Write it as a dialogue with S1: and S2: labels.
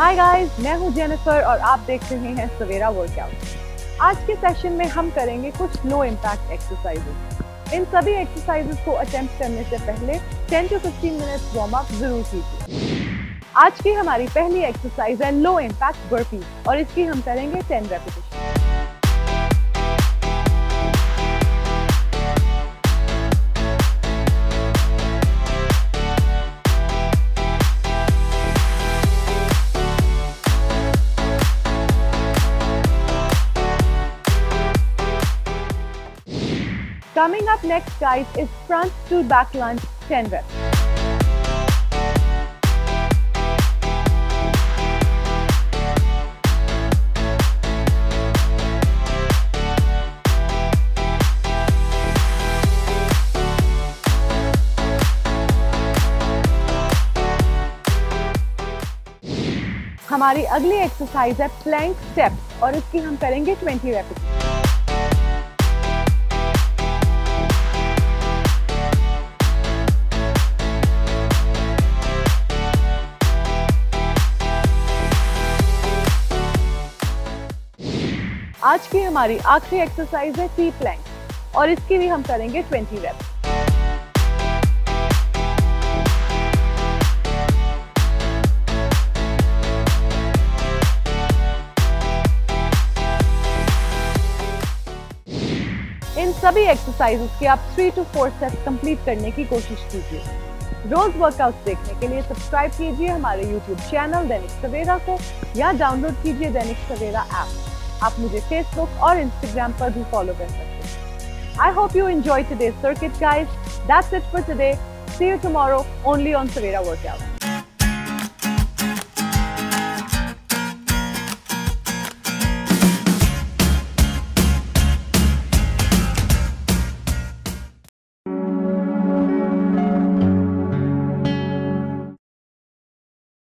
S1: Hi guys, मैं हूं Jennifer और आप देख रहे हैं सवेरा वर्कआउट। आज के सेशन में हम करेंगे कुछ लो इम्पैक्ट एक्सरसाइजेस। इन सभी एक्सरसाइजेस को अटेम्प्ट करने से पहले 10 to 15 मिनट्स वार्म अप जरूर कीजिए। आज की हमारी पहली एक्सरसाइज है लो इम्पैक्ट बर्पीज और इसकी हम करेंगे 10 repetition. Coming up next, guys, is front to back lunge 10 reps. हमारी अगली एक्सरसाइज है प्लैंक स्टेप और इसकी हम करेंगे 20 रेपिटेशन। आज की हमारी आखिरी एक्सरसाइज है टी प्लैंक और इसकी भी हम करेंगे 20 रेप्स। इन सभी एक्सरसाइजेस के आप 3 to 4 सेट्स कंप्लीट करने की कोशिश कीजिए। रोज वर्कआउट्स देखने के लिए सब्सक्राइब कीजिए हमारे YouTube चैनल दैनिक सवेरा को या डाउनलोड कीजिए दैनिक सवेरा ऐप। आप मुझे फेसबुक और इंस्टाग्राम पर भी फॉलो कर सकते हैं। I hope you enjoyed today's circuit, guys. That's it for today. See you tomorrow only on Savera Workout.